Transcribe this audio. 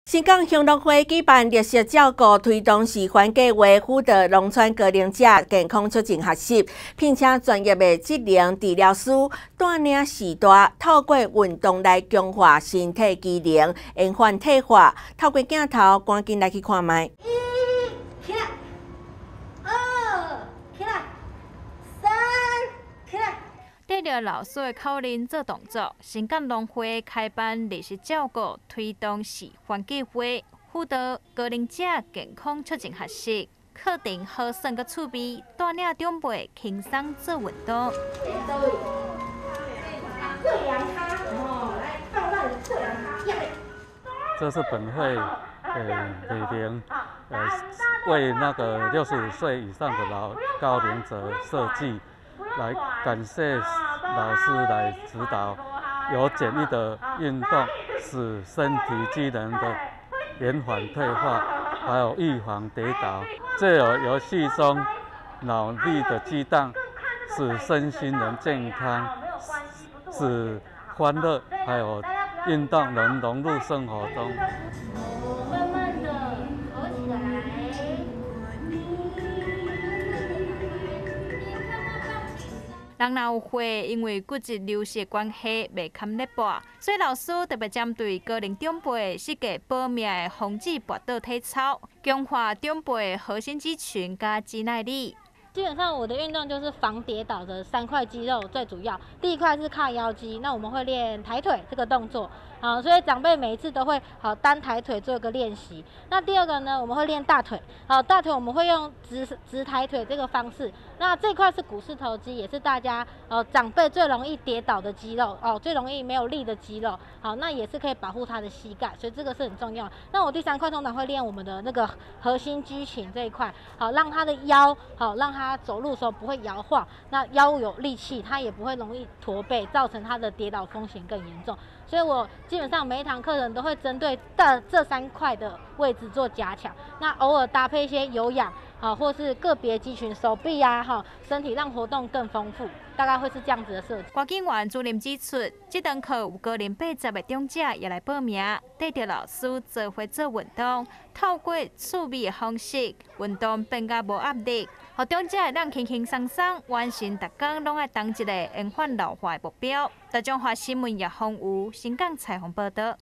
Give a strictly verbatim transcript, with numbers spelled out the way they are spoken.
新港乡农会举办绿色照顾推动示范计划，辅导农村高龄者健康促进学习，并且专业的职能治疗师带领时代，透过运动来强化身体机能，延缓退化。透过镜头，赶紧来去看卖。 一起来，二起来，三起来。 跟着老师的口令做动作，新港农会开办绿色照顾推动示范计划，辅导高龄者健康促进学习，课程好算个趣味，带领长辈轻松做运动。 测量它，哦，来放到你测量它， 这是本会呃李玲呃为那个六十五岁以上的老高龄者设计。 来感谢老师来指导，有简易的运动，使身体机能的延缓退化，还有预防跌倒。借由游戏中脑力的激荡，使身心能健康，使欢乐还有运动能融入生活中。 慢慢的合起来。 人老会因为骨质流失关系未堪力拔，所以老师特别针对高龄长辈设计保命的防止跌倒体操，强化长辈的核心肌群加肌耐力。 基本上我的运动就是防跌倒的三块肌肉最主要。第一块是髂腰肌，那我们会练抬腿这个动作，好，所以长辈每一次都会好单抬腿做一个练习。那第二个呢，我们会练大腿，好，大腿我们会用直直抬腿这个方式。那这块是股四头肌，也是大家呃长辈最容易跌倒的肌肉哦，最容易没有力的肌肉。好，那也是可以保护他的膝盖，所以这个是很重要。那我第三块通常会练我们的那个核心肌群这一块，好，让他的腰好让他。 他走路的时候不会摇晃，那腰有力气，他也不会容易驼背，造成他的跌倒风险更严重。所以我基本上每一堂课程都会针对这这三块的位置做加强，那偶尔搭配一些有氧，啊，或是个别肌群、手臂呀、啊，哈，身体让活动更丰富，大概会是这样子的设计。 郭景元主任指出，这堂课有高龄八十的长者也来报名，带着老师做伙做运动，透过趣味的方式，运动变甲无压力。 互长者会当轻轻松松完成，逐工拢爱当一个延缓老化的目标。大中华新闻叶丰武、新港采访报道。